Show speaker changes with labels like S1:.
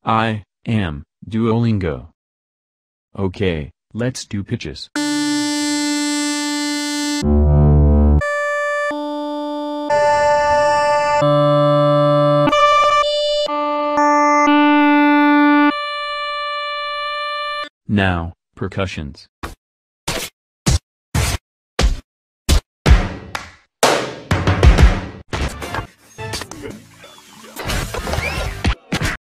S1: I am Duolingo. Okay, let's do pitches. Now, percussions.